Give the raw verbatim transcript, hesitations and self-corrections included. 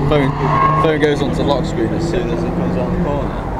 phone, phone goes onto lock screen as soon as it comes around the corner.